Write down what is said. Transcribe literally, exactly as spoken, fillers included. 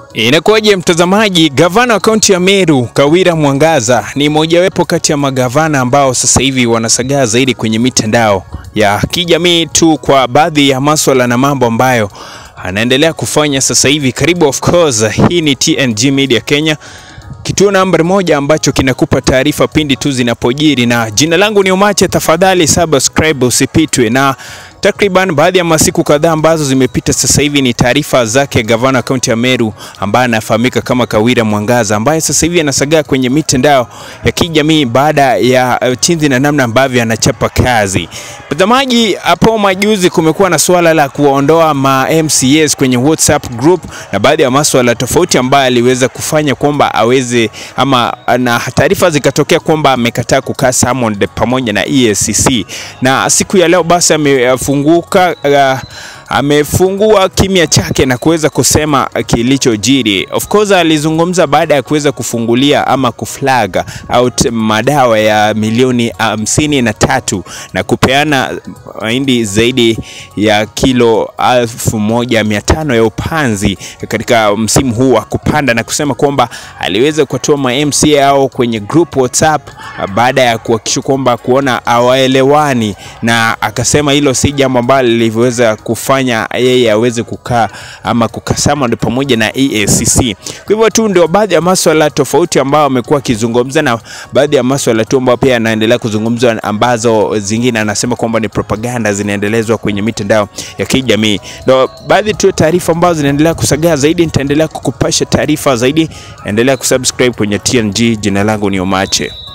Inakuwaje mtazamaji? Gavana wa kaunti ya Meru Kawira Mwangaza ni mojawapo kati ya magavana ambao sasa hivi wanasagaa zaidi kwenye mitandao ya kijamii tu kwa baadhi ya masuala na mambo ambayo anaendelea kufanya sasa hivi. Karibu, of course, hii ni T N G Media Kenya, kituo namba moja ambacho kinakupa taarifa pindi tu zinapojiri, na jina langu ni Omache. Tafadhali subscribe usipitwe. Na takriban baadhi ya masiku kadhaa ambazo zimepita sasa hivi ni taarifa zake gavana kaunti ya Meru ambaye anafahamika kama Kawira Mwangaza, ambaye sasa hivi anasagaa kwenye mitandao ya kijamii baada ya chinzi na namna ambavyo anachapa kazi. Mtazamaji, hapo majuzi kumekuwa na swala la kuondoa ma M C S kwenye WhatsApp group na baadhi ya masuala tofauti ambayo aliweza kufanya kwamba aweze ama, na taarifa zikatokea kwamba amekataa kukaa summoned pamoja na E A C C, na siku ya leo basi amefunguka uh, amefungua kimya chake na kuweza kusema kilichojiri. Of course alizungumza baada ya kuweza kufungulia ama kuflag out madawa ya milioni hamsini na tatu na kupeana mahindi zaidi ya kilo elfu moja mia tano ya upanzi katika msimu huu wa kupanda, na kusema kwamba aliweza kutoa ma M C yao kwenye group WhatsApp baada ya kuhakikisha kwamba kuona hawaelewani, na akasema hilo si jambo ambalo liliweza kufanya yeye aweze kukaa ama kukasama pamoja na E A C C. Kwa hivyo tu ndio baadhi ya masuala tofauti ambao amekuwa akizungumza, na baadhi ya masuala tu ambao pia anaendelea kuzungumza ambazo zingine anasema kwamba ni propaganda zinaendelezwa kwenye mitandao ya kijamii. Ndio baadhi tu taarifa ambazo zinaendelea kusagaa zaidi. Nitaendelea kukupasha taarifa zaidi. Endelea kusubscribe kwenye T N G. Jina langu ni Omache.